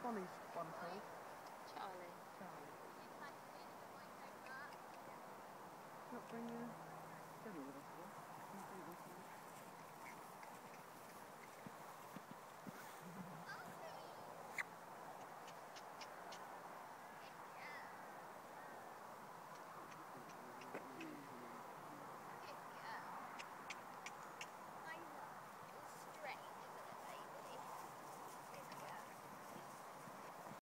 Bonnie's one called? Charlie. Charlie. Not bring your dinner with us.